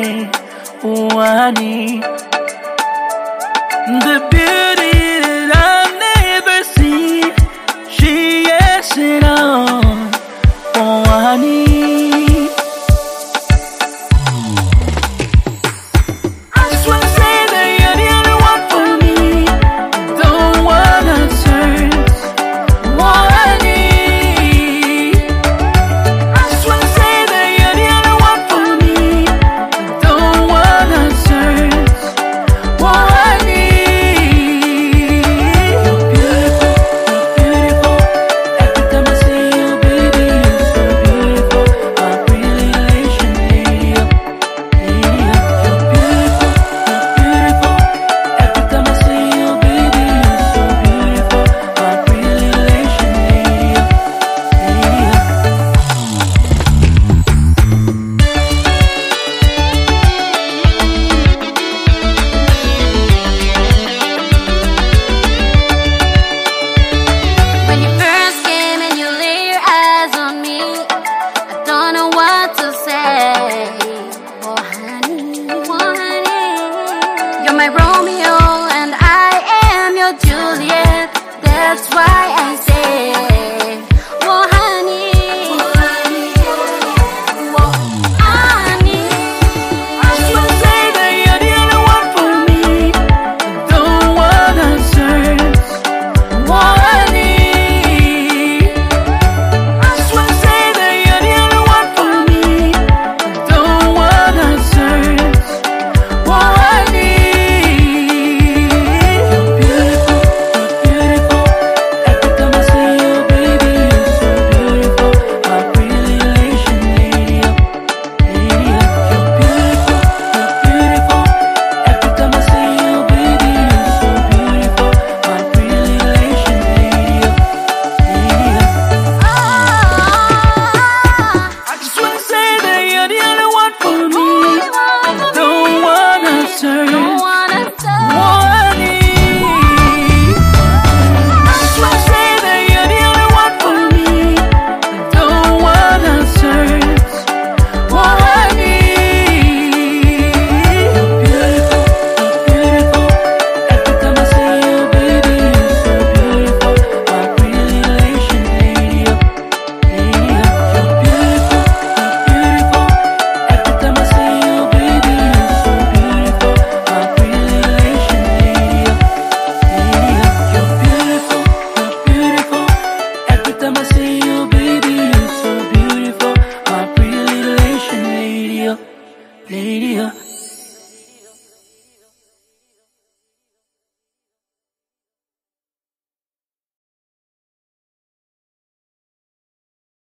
oh honey, the beauty that I've never seen, she is it all, oh honey. My Romeo and I am your Juliet. That's why I say, oh honey, oh honey. I just wanna say that you're the only one for me. Don't wanna search, oh honey. I just wanna say that you're the only one for me. Don't wanna search, oh honey. I see you, baby, you're so beautiful, my pretty little Asian lady, lady.